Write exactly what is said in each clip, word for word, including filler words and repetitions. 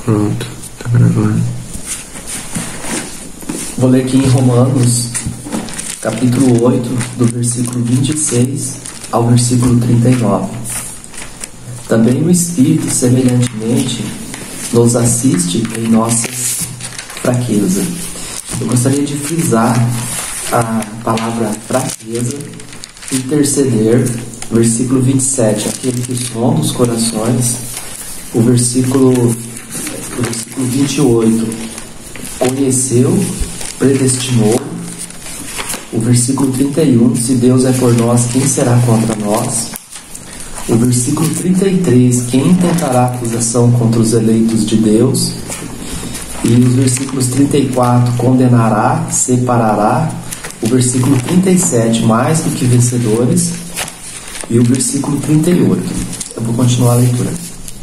Pronto, tá gravando. Vou ler aqui em Romanos, capítulo oito, do versículo vinte e seis ao versículo trinta e nove. Também o Espírito, semelhantemente, nos assiste em nossas fraquezas. Eu gostaria de frisar a palavra fraqueza, interceder, versículo vinte e sete, aquele que sonda os corações, o versículo, o versículo vinte e oito, conheceu, predestinou, o versículo trinta e um, se Deus é por nós, quem será contra nós? O versículo trinta e três, quem intentará acusação contra os eleitos de Deus? E os versículos trinta e quatro, condenará, separará. O versículo trinta e sete, mais do que vencedores. E o versículo trinta e oito. Eu vou continuar a leitura.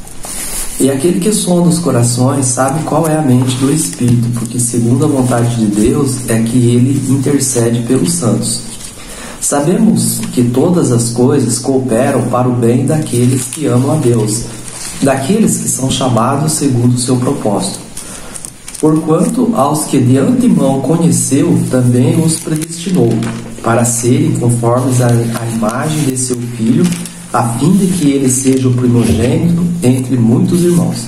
E aquele que sonda os corações sabe qual é a mente do Espírito, porque segundo a vontade de Deus é que ele intercede pelos santos. Sabemos que todas as coisas cooperam para o bem daqueles que amam a Deus, daqueles que são chamados segundo o seu propósito. Porquanto aos que de antemão conheceu, também os predestinou, para serem conformes à, à imagem de seu Filho, a fim de que ele seja o primogênito entre muitos irmãos.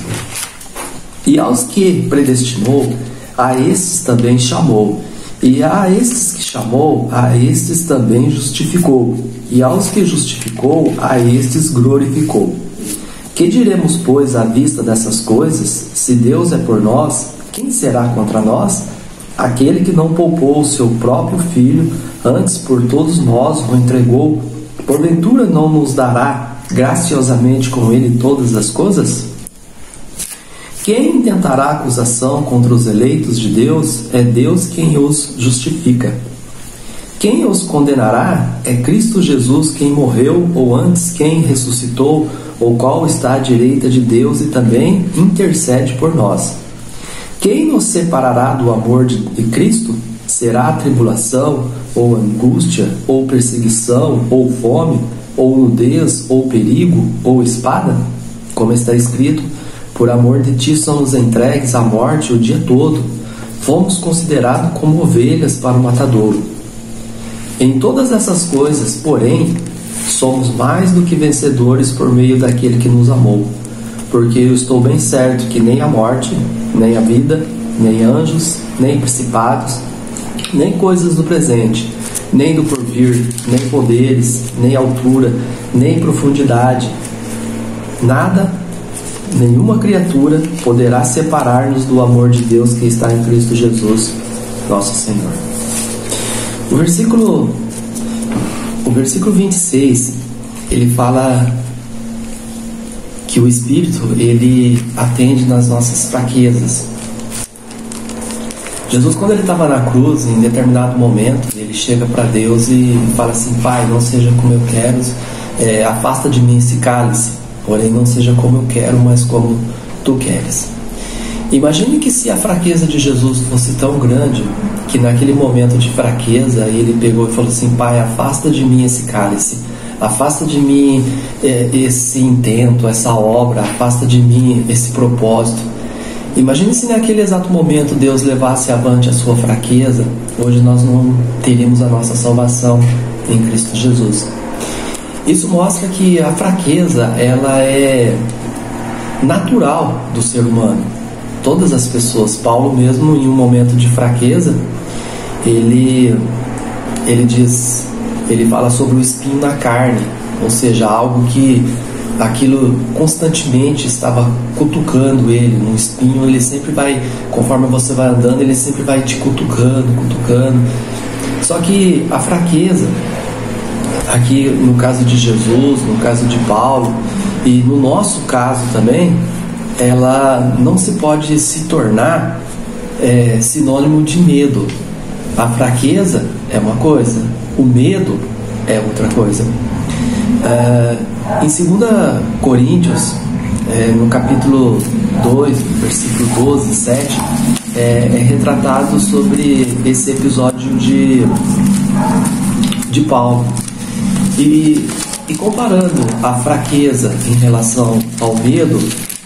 E aos que predestinou, a esses também chamou. E a esses que chamou, a estes também justificou. E aos que justificou, a estes glorificou. Que diremos, pois, à vista dessas coisas? Se Deus é por nós, quem será contra nós? Aquele que não poupou o seu próprio Filho, antes por todos nós o entregou, porventura não nos dará graciosamente com ele todas as coisas? Quem intentará acusação contra os eleitos de Deus? É Deus quem os justifica. Quem os condenará? É Cristo Jesus quem morreu, ou antes quem ressuscitou, ou qual está à direita de Deus e também intercede por nós. Quem nos separará do amor de Cristo? Será a tribulação, ou angústia, ou perseguição, ou fome, ou nudez, ou perigo, ou espada? Como está escrito, por amor de ti somos entregues à morte o dia todo. Fomos considerados como ovelhas para o matadouro. Em todas essas coisas, porém, somos mais do que vencedores por meio daquele que nos amou. Porque eu estou bem certo que nem a morte, nem a vida, nem anjos, nem principados, nem coisas do presente, nem do porvir, nem poderes, nem altura, nem profundidade, nada, nenhuma criatura poderá separar-nos do amor de Deus que está em Cristo Jesus, nosso Senhor. O versículo, o versículo vinte e seis, ele fala que o Espírito, ele atende nas nossas fraquezas. Jesus, quando ele estava na cruz, em determinado momento, ele chega para Deus e fala assim: Pai, não seja como eu quero, é, afasta de mim esse cálice, porém não seja como eu quero, mas como tu queres. Imagine que se a fraqueza de Jesus fosse tão grande, que naquele momento de fraqueza, ele pegou e falou assim: Pai, afasta de mim esse cálice, afasta de mim é, esse intento, essa obra, afasta de mim esse propósito. Imagine se naquele exato momento Deus levasse avante a sua fraqueza. Hoje nós não teríamos a nossa salvação em Cristo Jesus. Isso mostra que a fraqueza, ela é natural do ser humano. Todas as pessoas, Paulo mesmo em um momento de fraqueza, ele, ele diz, ele fala sobre o espinho na carne, ou seja, algo que aquilo constantemente estava cutucando ele. No espinho, ele sempre vai, conforme você vai andando, ele sempre vai te cutucando, cutucando. Só que a fraqueza, aqui no caso de Jesus, no caso de Paulo, e no nosso caso também, ela não se pode se tornar é, sinônimo de medo. A fraqueza é uma coisa, o medo é outra coisa. Uh, em dois Coríntios, é, no capítulo dois, versículo doze, sete, é, é retratado sobre esse episódio de, de Paulo. E, e comparando a fraqueza em relação ao medo,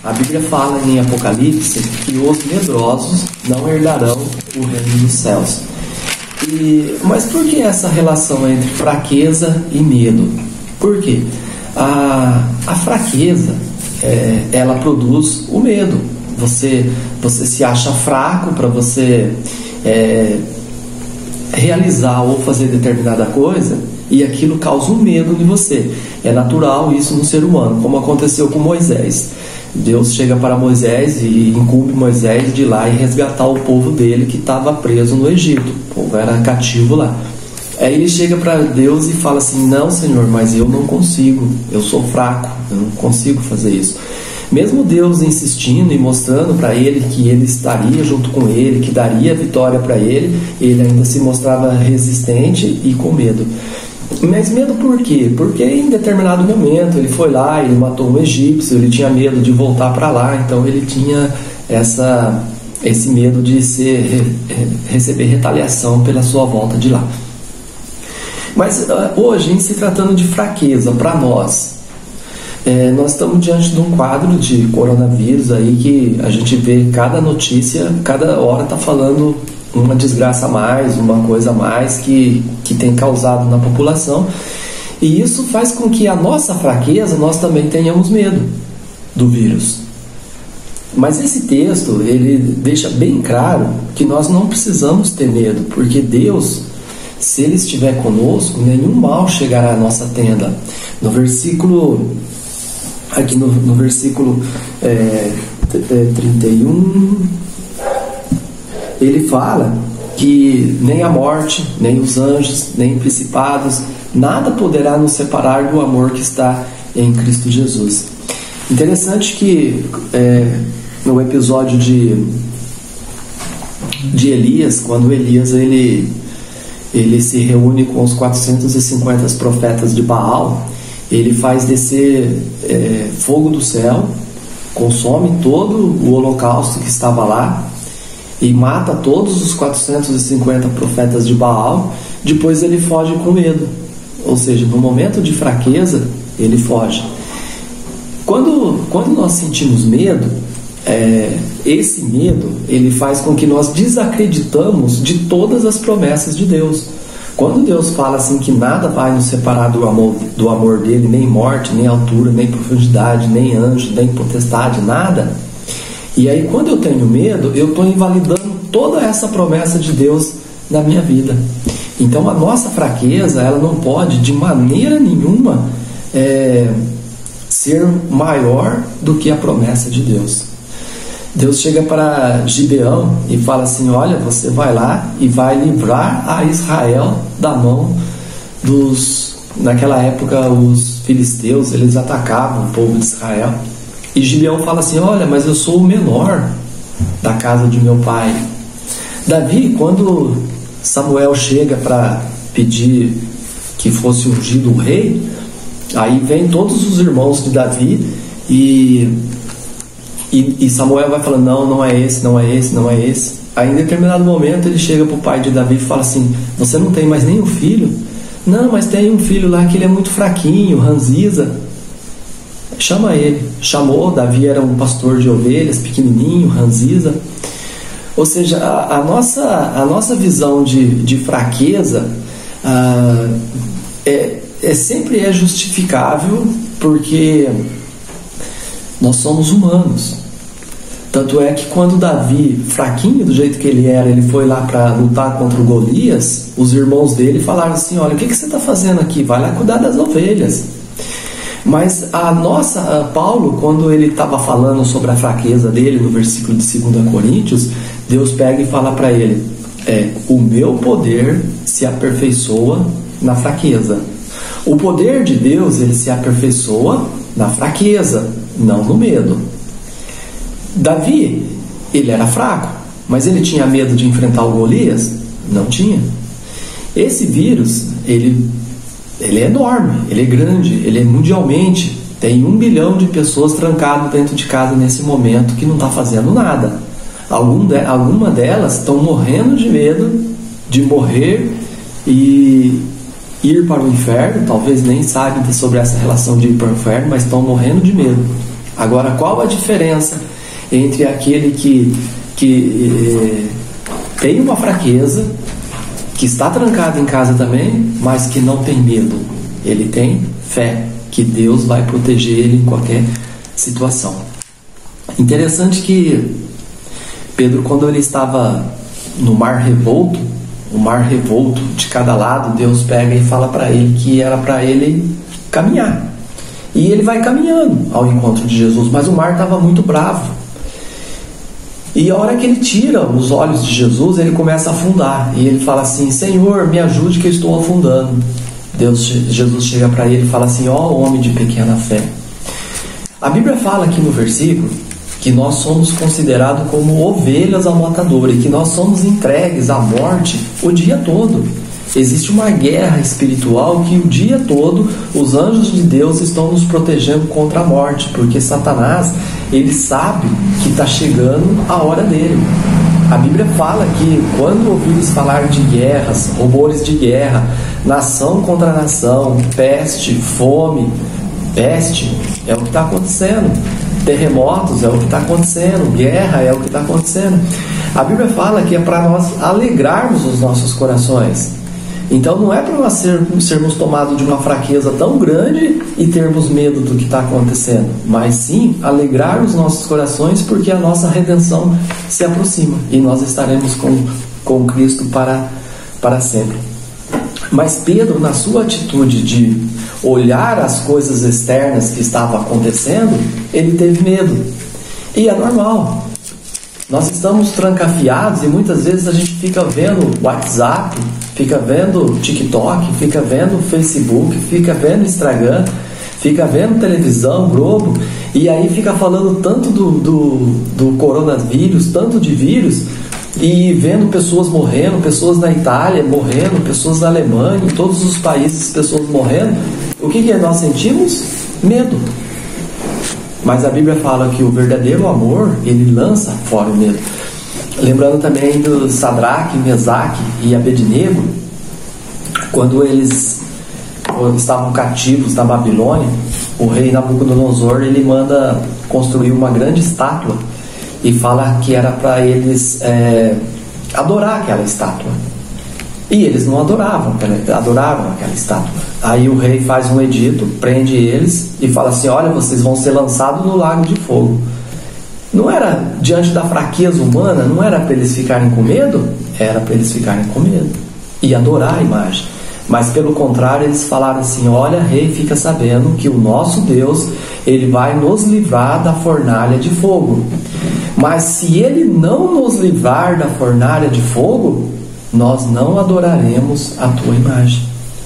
A Bíblia fala em Apocalipse que os medrosos não herdarão o reino dos céus. E, mas por que essa relação entre fraqueza e medo? Por quê? A, a fraqueza, é, ela produz o medo. Você, você se acha fraco para você é, realizar ou fazer determinada coisa, e aquilo causa um medo em você. É natural isso no ser humano, como aconteceu com Moisés. Deus chega para Moisés e incumbe Moisés de ir lá e resgatar o povo dele que estava preso no Egito. O povo era cativo lá. Aí ele chega para Deus e fala assim: não, Senhor, mas eu não consigo, eu sou fraco, eu não consigo fazer isso. Mesmo Deus insistindo e mostrando para ele que ele estaria junto com ele, que daria a vitória para ele, ele ainda se mostrava resistente e com medo. Mas medo por quê? Porque em determinado momento ele foi lá, ele matou um egípcio, ele tinha medo de voltar para lá, então ele tinha essa, esse medo de ser, receber retaliação pela sua volta de lá. Mas hoje, em se tratando de fraqueza para nós, é, nós estamos diante de um quadro de coronavírus aí que a gente vê cada notícia, cada hora está falando uma desgraça a mais, uma coisa a mais que, que tem causado na população, e isso faz com que a nossa fraqueza, nós também tenhamos medo do vírus. Mas esse texto, ele deixa bem claro que nós não precisamos ter medo, porque Deus, se Ele estiver conosco, nenhum mal chegará à nossa tenda. No versículo, aqui no, no versículo é, trinta e um, ele fala que nem a morte, nem os anjos, nem principados, nada poderá nos separar do amor que está em Cristo Jesus. Interessante que é, no episódio de, de Elias, quando Elias ele, ele se reúne com os quatrocentos e cinquenta profetas de Baal, ele faz descer é, fogo do céu, consome todo o holocausto que estava lá e mata todos os quatrocentos e cinquenta profetas de Baal. Depois ele foge com medo, ou seja, no momento de fraqueza ele foge. Quando, quando nós sentimos medo, é, esse medo ele faz com que nós desacreditamos de todas as promessas de Deus. Quando Deus fala assim que nada vai nos separar do amor, do amor dele, nem morte, nem altura, nem profundidade, nem anjo, nem potestade, nada. E aí quando eu tenho medo, eu estou invalidando toda essa promessa de Deus na minha vida. Então a nossa fraqueza, ela não pode de maneira nenhuma é, ser maior do que a promessa de Deus. Deus chega para Gibeão e fala assim: olha, você vai lá e vai livrar a Israel da mão dos... Naquela época os filisteus, eles atacavam o povo de Israel. E Gibeão fala assim: olha, mas eu sou o menor da casa de meu pai. Davi, quando Samuel chega para pedir que fosse ungido o rei, aí vem todos os irmãos de Davi e... E Samuel vai falando: não, não é esse, não é esse, não é esse. Aí em determinado momento ele chega para o pai de Davi e fala assim: você não tem mais nenhum filho? Não, mas tem um filho lá que ele é muito fraquinho, ranziza. Chama ele. Chamou. Davi era um pastor de ovelhas, pequenininho, ranziza. Ou seja, a, a, nossa, a nossa visão de, de fraqueza ah, é, é sempre é justificável, porque nós somos humanos. Tanto é que quando Davi, fraquinho do jeito que ele era, ele foi lá para lutar contra o Golias, os irmãos dele falaram assim: olha, o que, que você está fazendo aqui? Vai lá cuidar das ovelhas. Mas a nossa, a Paulo, quando ele estava falando sobre a fraqueza dele, no versículo de dois Coríntios, Deus pega e fala para ele: é, o meu poder se aperfeiçoa na fraqueza. O poder de Deus, ele se aperfeiçoa na fraqueza, não no medo. Davi, ele era fraco, mas ele tinha medo de enfrentar o Golias? Não tinha. Esse vírus, ele, ele é enorme, ele é grande, ele é mundialmente. Tem um bilhão de pessoas trancadas dentro de casa nesse momento que não está fazendo nada. Algum de, alguma delas estão morrendo de medo de morrer e ir para o inferno. Talvez nem saibam sobre essa relação de ir para o inferno, mas estão morrendo de medo. Agora, qual a diferença entre aquele que, que eh, tem uma fraqueza, que está trancado em casa também, mas que não tem medo? Ele tem fé que Deus vai proteger ele em qualquer situação. Interessante que Pedro, quando ele estava no mar revolto, o mar revolto de cada lado, Deus pega e fala para ele que era para ele caminhar. E ele vai caminhando ao encontro de Jesus, mas o mar estava muito bravo. E a hora que ele tira os olhos de Jesus, ele começa a afundar. E ele fala assim: Senhor, me ajude que eu estou afundando. Deus, Jesus chega para ele e fala assim: ó homem de pequena fé. A Bíblia fala aqui no versículo que nós somos considerados como ovelhas ao matador e que nós somos entregues à morte o dia todo. Existe uma guerra espiritual que o dia todo os anjos de Deus estão nos protegendo contra a morte, porque Satanás, ele sabe que está chegando a hora dele. A Bíblia fala que quando ouvires falar de guerras, rumores de guerra, nação contra nação, peste, fome, peste é o que está acontecendo, terremotos é o que está acontecendo, guerra é o que está acontecendo. A Bíblia fala que é para nós alegrarmos os nossos corações. Então não é para nós ser, sermos tomados de uma fraqueza tão grande e termos medo do que está acontecendo, mas sim alegrar os nossos corações, porque a nossa redenção se aproxima e nós estaremos com, com Cristo para, para sempre. Mas Pedro, na sua atitude de olhar as coisas externas que estavam acontecendo, ele teve medo. E é normal. Nós estamos trancafiados e muitas vezes a gente fica vendo WhatsApp, fica vendo TikTok, fica vendo Facebook, fica vendo Instagram, fica vendo televisão, Globo, e aí fica falando tanto do, do, do coronavírus, tanto de vírus, e vendo pessoas morrendo, pessoas na Itália morrendo, pessoas na Alemanha, em todos os países pessoas morrendo. O que, que nós sentimos? Medo. Mas a Bíblia fala que o verdadeiro amor, ele lança fora o medo. Lembrando também do Sadraque, Mesaque e Abednego, quando eles estavam cativos na Babilônia, o rei Nabucodonosor, ele manda construir uma grande estátua e fala que era para eles é, adorar aquela estátua. E eles não adoravam, adoravam aquela estátua. Aí o rei faz um edito, prende eles e fala assim: olha, vocês vão ser lançados no lago de fogo. Não era diante da fraqueza humana, não era para eles ficarem com medo, era para eles ficarem com medo e adorar a imagem. Mas pelo contrário, eles falaram assim: olha, rei, fica sabendo que o nosso Deus, ele vai nos livrar da fornalha de fogo. Mas se ele não nos livrar da fornalha de fogo, nós não adoraremos a tua imagem.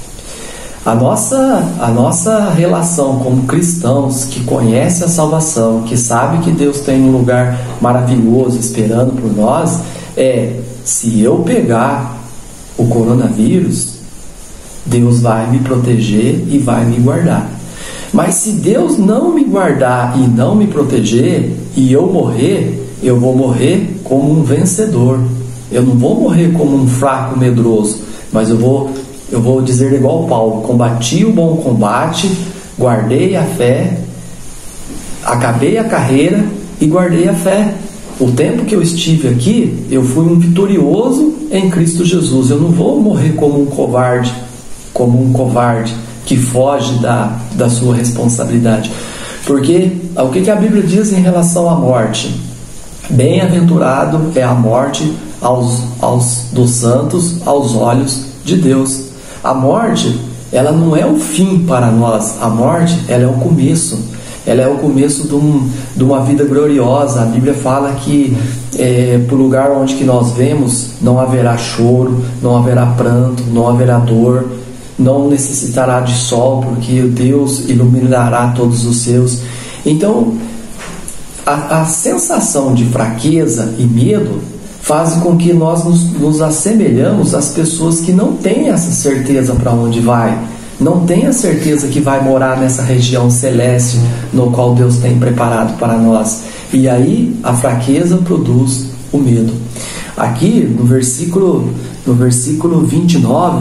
A nossa, a nossa relação como cristãos que conhece a salvação, que sabe que Deus tem um lugar maravilhoso esperando por nós, é: se eu pegar o coronavírus, Deus vai me proteger e vai me guardar. Mas se Deus não me guardar e não me proteger e eu morrer, eu vou morrer como um vencedor. Eu não vou morrer como um fraco medroso, mas eu vou, eu vou dizer igual Paulo: combati o bom combate, guardei a fé, acabei a carreira e guardei a fé. O tempo que eu estive aqui, eu fui um vitorioso em Cristo Jesus. Eu não vou morrer como um covarde, como um covarde que foge da, da sua responsabilidade. Porque o que, que a Bíblia diz em relação à morte? Bem-aventurado é a morte aos, aos, dos santos aos olhos de Deus. A morte, ela não é o fim para nós. A morte, ela é o começo. Ela é o começo de, um, de uma vida gloriosa. A Bíblia fala que é, por lugar onde que nós vemos, não haverá choro, não haverá pranto, não haverá dor, não necessitará de sol, porque Deus iluminará todos os seus. Então, a, a sensação de fraqueza e medo faz com que nós nos, nos assemelhamos às pessoas que não têm essa certeza para onde vai, não têm a certeza que vai morar nessa região celeste no qual Deus tem preparado para nós. E aí a fraqueza produz o medo. Aqui no versículo, no versículo vinte e nove,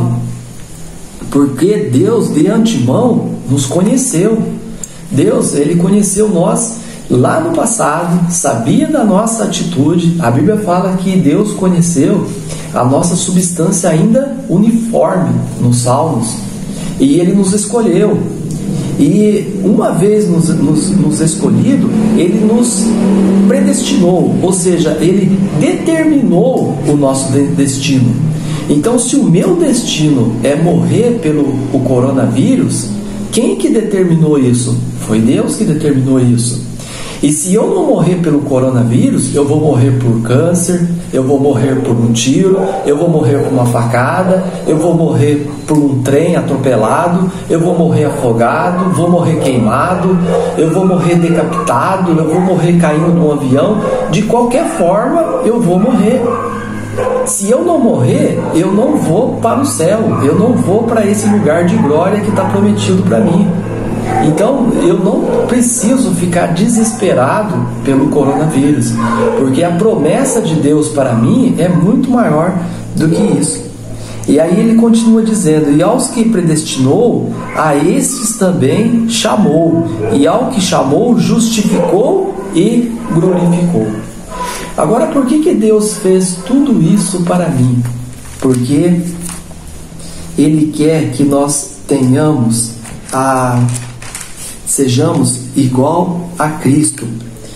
porque Deus de antemão nos conheceu. Deus, Ele conheceu nós lá no passado, sabia da nossa atitude. A Bíblia fala que Deus conheceu a nossa substância ainda uniforme nos Salmos, e Ele nos escolheu. E uma vez nos, nos, nos escolhido, Ele nos predestinou, ou seja, Ele determinou o nosso destino. Então, se o meu destino é morrer pelo o coronavírus, quem que determinou isso? Foi Deus que determinou isso. E se eu não morrer pelo coronavírus, eu vou morrer por câncer, eu vou morrer por um tiro, eu vou morrer por uma facada, eu vou morrer por um trem atropelado, eu vou morrer afogado, vou morrer queimado, eu vou morrer decapitado, eu vou morrer caindo num avião. De qualquer forma, eu vou morrer. Se eu não morrer, eu não vou para o céu, eu não vou para esse lugar de glória que está prometido para mim. Então, eu não preciso ficar desesperado pelo coronavírus, porque a promessa de Deus para mim é muito maior do que isso. E aí ele continua dizendo: e aos que predestinou, a esses também chamou, e ao que chamou, justificou e glorificou. Agora, por que que Deus fez tudo isso para mim? Porque Ele quer que nós tenhamos a... sejamos igual a Cristo.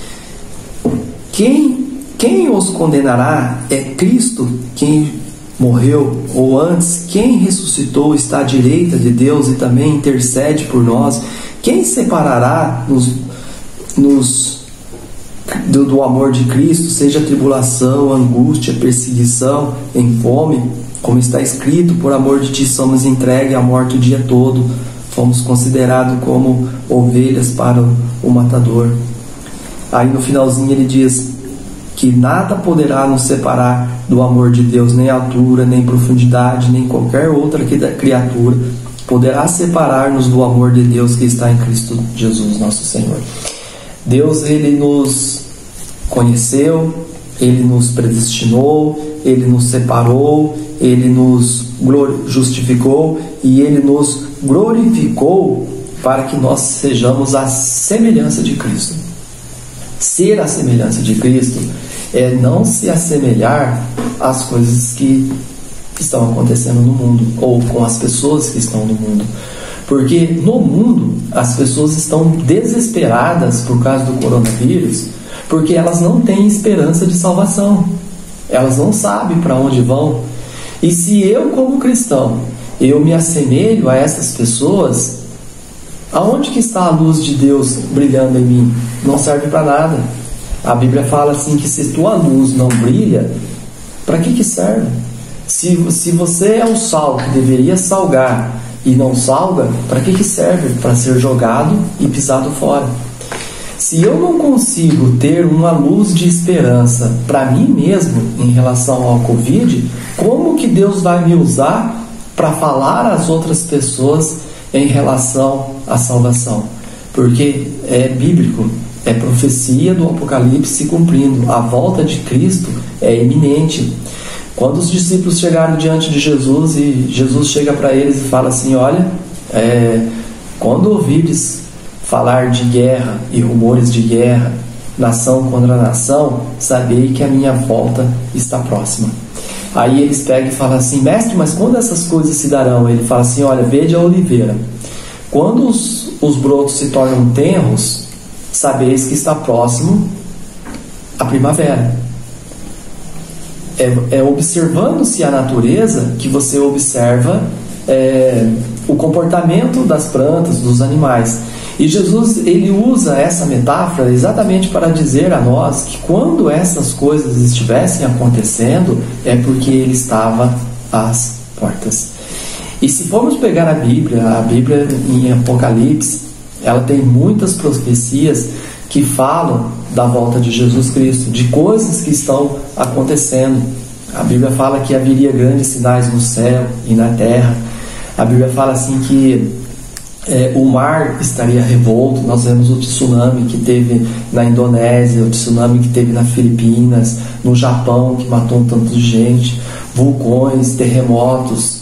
Quem, quem os condenará? É Cristo quem morreu, ou antes, quem ressuscitou está à direita de Deus e também intercede por nós. Quem separará nos, nos, do, do amor de Cristo, seja tribulação, angústia, perseguição, em fome? Como está escrito, por amor de ti somos entregues à morte o dia todo. Fomos considerados como ovelhas para o matador. Aí no finalzinho ele diz que nada poderá nos separar do amor de Deus, nem altura, nem profundidade, nem qualquer outra criatura poderá separar-nos do amor de Deus que está em Cristo Jesus, nosso Senhor. Deus, Ele nos conheceu, Ele nos predestinou, Ele nos separou, Ele nos justificou e Ele nos glorificou para que nós sejamos a semelhança de Cristo. Ser a semelhança de Cristo é não se assemelhar às coisas que estão acontecendo no mundo ou com as pessoas que estão no mundo. Porque no mundo as pessoas estão desesperadas por causa do coronavírus, porque elas não têm esperança de salvação. Elas não sabem para onde vão. E se eu, como cristão, eu me assemelho a essas pessoas, aonde que está a luz de Deus brilhando em mim? Não serve para nada. A Bíblia fala assim que se tua luz não brilha, para que que serve? Se, se você é o sal que deveria salgar e não salga, para que que serve? Para ser jogado e pisado fora. Se eu não consigo ter uma luz de esperança para mim mesmo em relação ao Covid, como que Deus vai me usar para falar às outras pessoas em relação à salvação? Porque é bíblico, é profecia do Apocalipse se cumprindo. A volta de Cristo é iminente. Quando os discípulos chegaram diante de Jesus e Jesus chega para eles e fala assim: olha, é, quando ouvides falar de guerra e rumores de guerra, nação contra nação, sabei que a minha volta está próxima. Aí eles pegam e falam assim: mestre, mas quando essas coisas se darão? Ele fala assim: olha, vede a oliveira. Quando os, os brotos se tornam tenros, sabeis que está próximo a primavera. É, é observando-se a natureza que você observa é, o comportamento das plantas, dos animais. E Jesus, ele usa essa metáfora exatamente para dizer a nós que quando essas coisas estivessem acontecendo, é porque ele estava às portas. E se formos pegar a Bíblia, a Bíblia em Apocalipse, ela tem muitas profecias que falam da volta de Jesus Cristo, de coisas que estão acontecendo. A Bíblia fala que haveria grandes sinais no céu e na terra. A Bíblia fala assim que é, o mar estaria revolto. Nós vemos o tsunami que teve na Indonésia, o tsunami que teve nas Filipinas, no Japão, que matou um tanto de gente, vulcões, terremotos.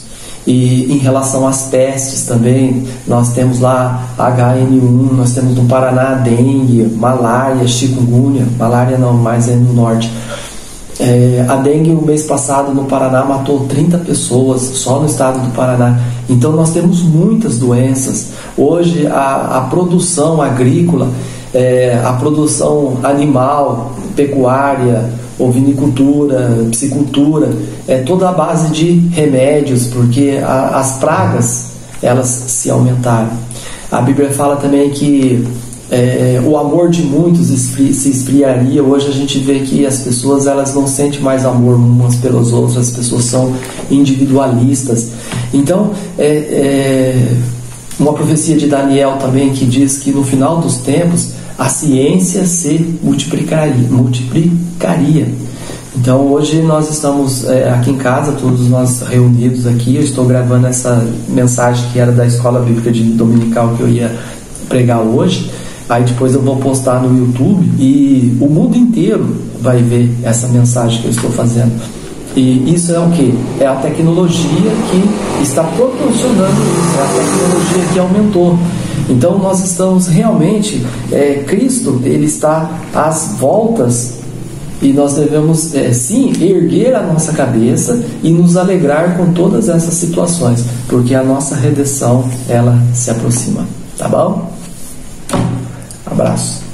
E em relação às pestes também, nós temos lá H N um, nós temos no Paraná dengue, malária, chikungunya, malária não, mas é no norte. É, a dengue no mês passado no Paraná matou trinta pessoas, só no estado do Paraná. Então nós temos muitas doenças. Hoje a, a produção agrícola, é, a produção animal, pecuária, ovinicultura, piscicultura, é toda a base de remédios, porque a, as pragas, elas se aumentaram. A Bíblia fala também que é, o amor de muitos esfri, se esfriaria. Hoje a gente vê que as pessoas, elas não sentem mais amor umas pelas outras, as pessoas são individualistas. Então, é, é uma profecia de Daniel também que diz que no final dos tempos a ciência se multiplicaria. multiplicaria. Então hoje nós estamos é, aqui em casa, todos nós reunidos aqui. Eu estou gravando essa mensagem que era da Escola Bíblica de Dominical que eu ia pregar hoje. Aí depois eu vou postar no YouTube e o mundo inteiro vai ver essa mensagem que eu estou fazendo. E isso é o que? É a tecnologia que está proporcionando isso, é a tecnologia que aumentou. Então nós estamos realmente, é, Cristo, Ele está às voltas e nós devemos, é, sim, erguer a nossa cabeça e nos alegrar com todas essas situações, porque a nossa redenção, ela se aproxima. Tá bom? Abraço.